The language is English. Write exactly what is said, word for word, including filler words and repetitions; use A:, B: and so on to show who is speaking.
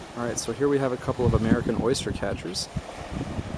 A: Alright, so here we have a couple of American oyster catchers.